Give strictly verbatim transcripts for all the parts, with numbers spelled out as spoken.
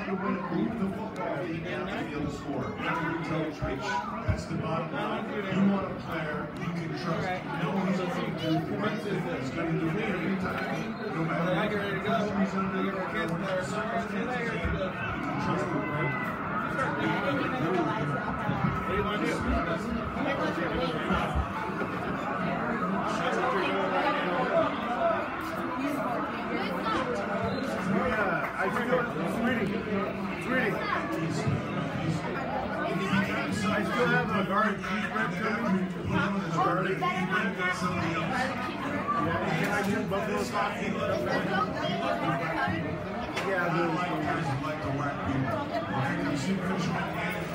trying to win, move the football game down the field to score. That's the bottom line. You want a player you can trust. You know he's going to do the right thing. He's going to do it every time. No matter what he's under the circumstances, you can trust him, right? What do you want to do? Yeah, I feel it's reading. It's reading. I still have a garlic cheese bread coming. Garlic cheese bread got something else. Yeah, can I do buffalo sauce? Yeah, I really like to whack people. You see fishermen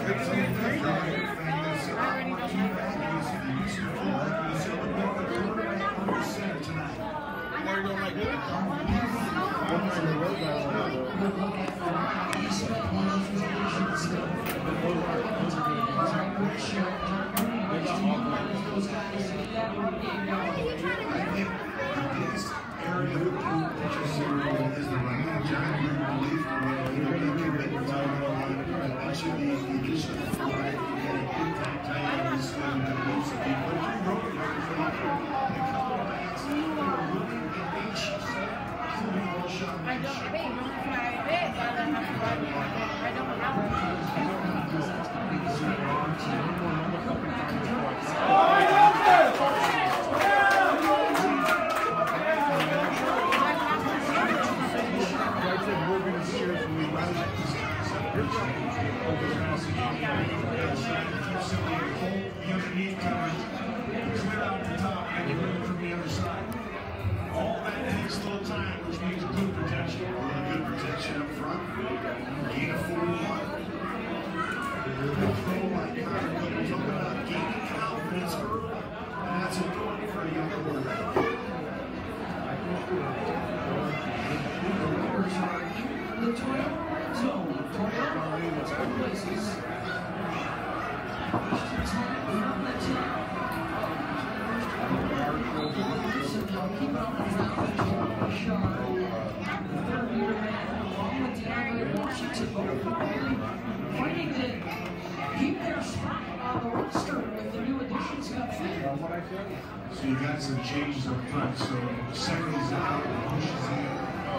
So you got some changes up front. So seconds out, pushes in.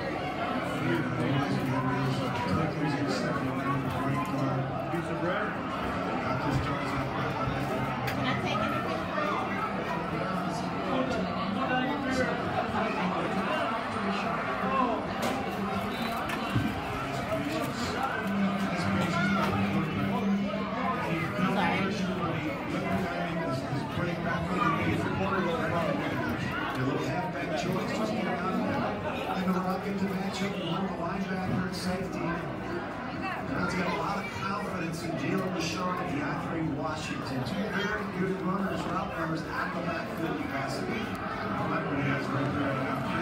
Clickers in second down, right guard. Piece of bread. Got this starts out. Not taking it. Washington, two very good runners, route runners at the backfield capacity. That one has right there now.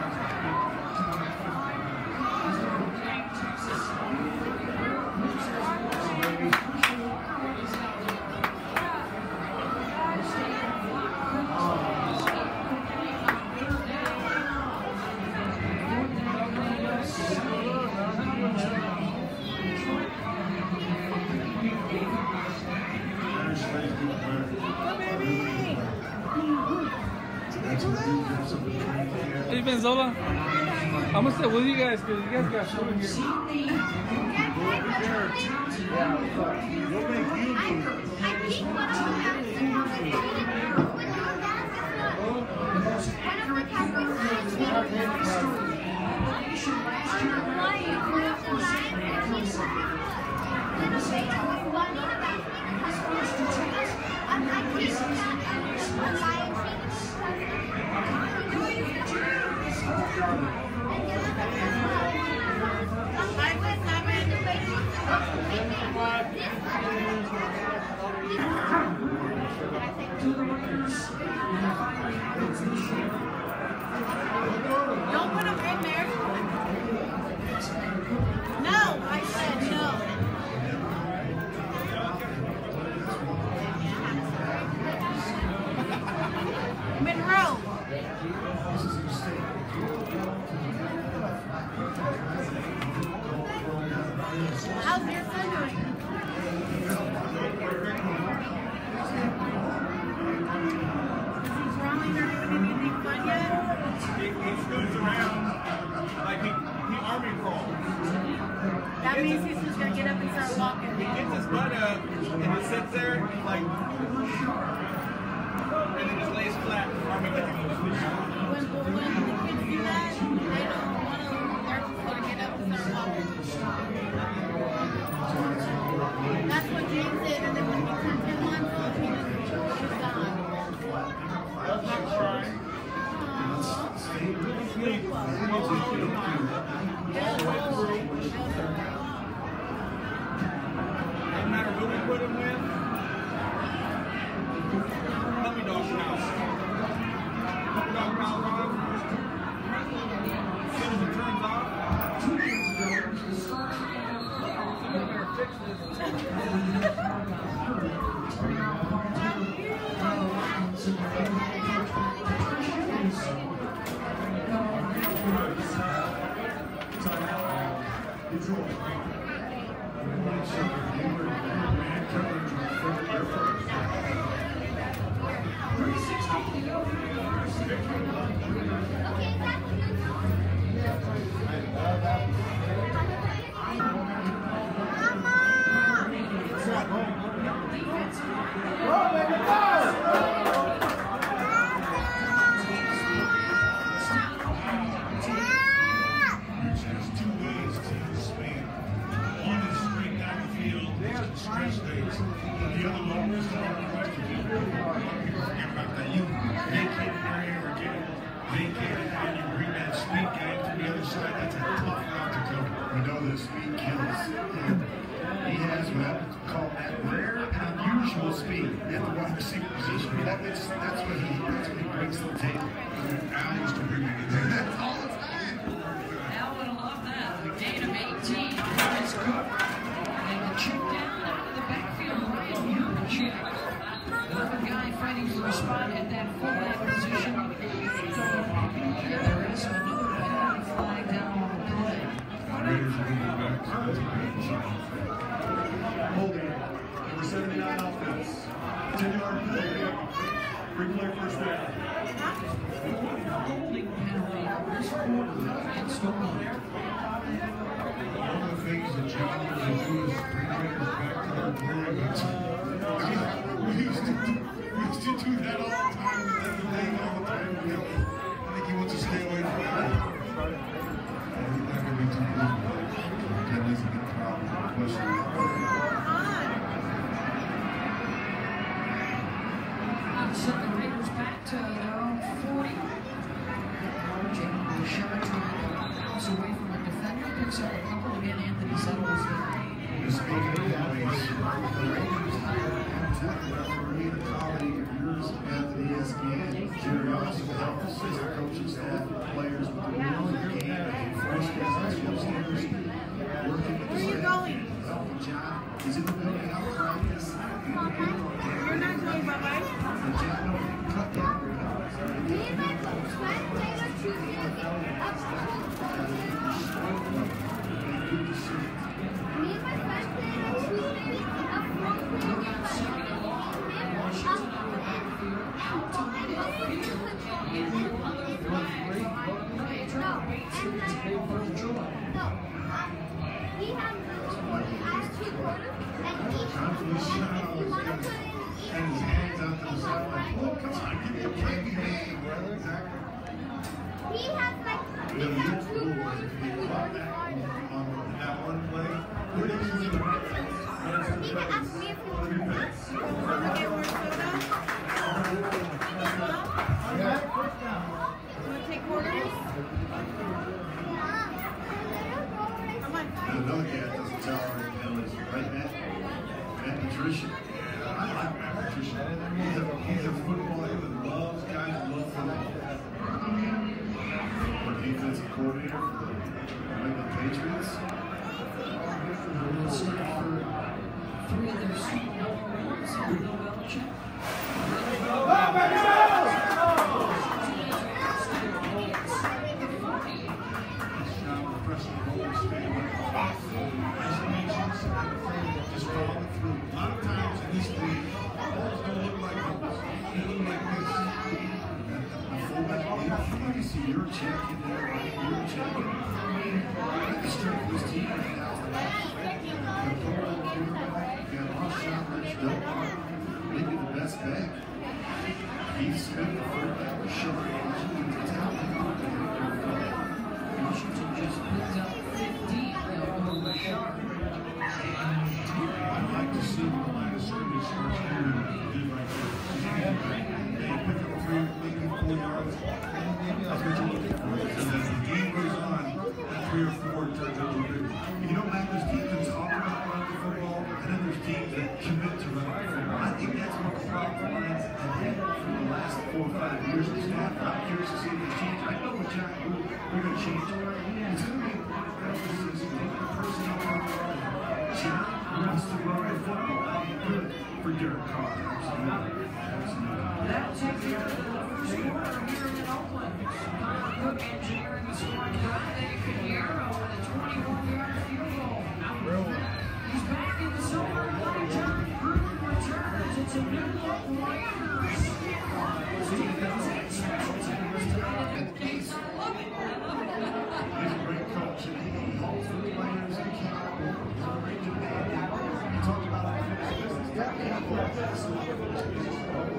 Hey, Benzola, I'm gonna stay with you guys because you guys got food here. Yeah, we'll make you Don't put them in there. No, I said no. Monroe. That means he's just gonna get up and start walking. He gets his butt up and just sits there like, and then just lays flat. When, when the kids do that, they don't want to, they're just gonna get up and start walking. That's what James did, and then when he turned him on, he was, he was gone. That's not crying. Sleep. No matter who we put him with, puppy dog house. Puppy dog power on. As soon as it turns off, somebody better fix this. See your Yurchek in there, right? Yurchek. The strength of this team right now is the last quarterback. You got Marshawn Lynch, Delmar, maybe the best back. Keith Smith, the fullback, Rashard Washington, the talent. Washington just pulls out fifteen now on Rashard. I'd like to see the line of scrimmage starts doing what they did right there. They pick up three, maybe four yards. That's what you're looking for. And as the game goes on, that three or four turns into a big one. You know, Matt, there's teams that talk about running the football, and then there's teams that commit to running the football. I think that's what the Cloud Lions have had for the last four or five years. The staff, I'm curious to see if they change. I know with John Gruden, they're going to change. It's going to be emphasis on the personnel. John wants to run the football. Good for Derek Carr. Absolutely. Absolutely. That'll take care of the first quarter here in Oakland. Kyle Cook engineering the scoring drive. They can arrow with a twenty-one yard field goal. He's back in the silver and white. John Gruden returns. It's a new look Raiders. Defense and special teams tied at the case. I love it. He's a great coach, and he holds the players accountable. He's a great commander. He talked about unfinished business. That handful of unfinished business.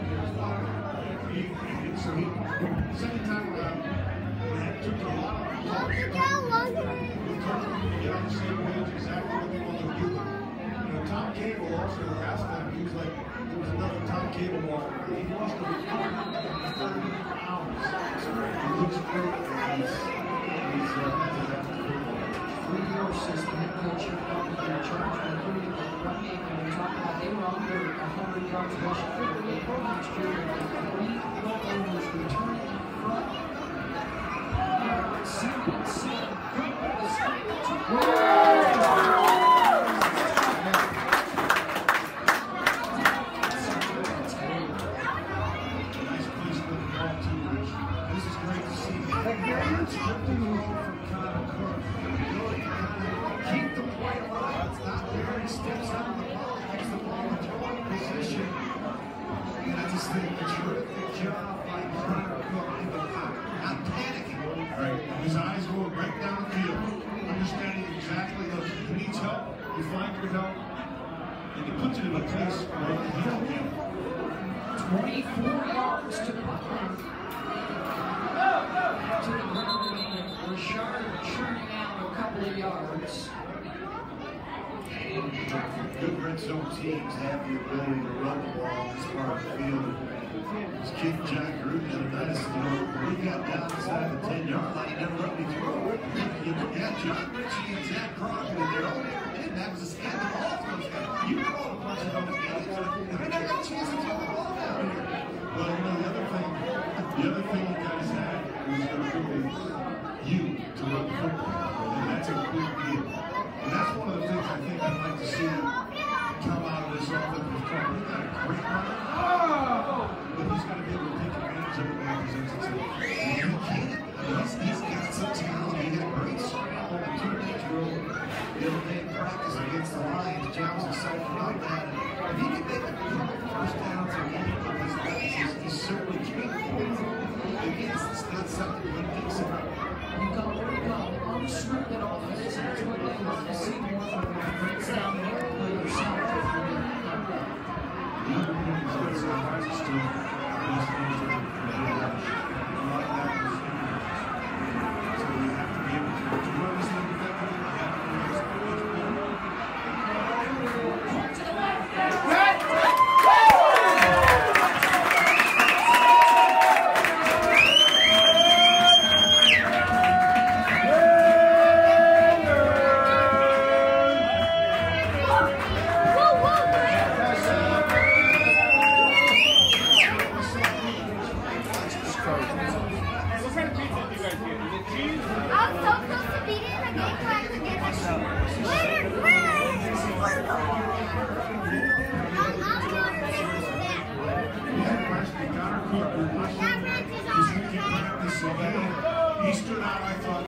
So he, second time around, it took a lot of talking. He told him to get on the same page exactly what they want to do. You know, Tom Cable also asked them, he was like, there was another Tom Cable walker. He lost over thirty pounds. He looks great. He's, he's, uh, Three-year assistant head coach here in charge of including the run game. And we talked about they were under one hundred yards rushing for the last year. Three rollovers returning up front. Second and seven. Good with the snap. nice place for the ball too, Rich. This is great to see. It's good to move from Kyle Cook. Keep the play alive. It's not there. He steps out of the ball, gets the ball in throwing position. And I just think a terrific job by Kyle Cook in the pocket. Not panicking. Right. His eyes going right down the field. Understanding exactly that he needs help. You find your help. And he puts it in a place where he can help. twenty-four yards to Butler. To the ground and Rashard churning out a couple of yards. Good red zone teams have the ability to run the ball in this part of the field. This kid, John Gruden, the other night, you know, when he got down inside the ten yard line, he never let me throw. You look at John Ritchie and Zach Crockett, and they're all they ever did. That was a stand the ball to those guys. You call a bunch of those guys, and they never got a chance to throw the ball down here. Well, you know, the other thing, the other thing you guys had was the ability you to run the football. And that's a big deal. And that's one of the things I think I'd like to see come out of this offense. We've got a great runner, but he's going to be able to take advantage of it when it presents itself. And he can. I mean, he's, he's got some talent. He had a great scramble on the two-inch road the other day in practice against the Lions. Jones himself about that. If he can make a couple first downs and get him up his legs, he's certainly capable. Again, it's not something he thinks about. You've got what we call unscripted offense. That's what they want to see more from the breaks down there. Play yourself. The other thing is that it's a high still. These things are a lot of that is so you have to be able to, to run this thing effectively. You have to be able to To the left. I was so close to beating the game where I could get the Where, where is it? I'm going to take this back. Connor Cook, That branch is on, okay? he stood out, I thought.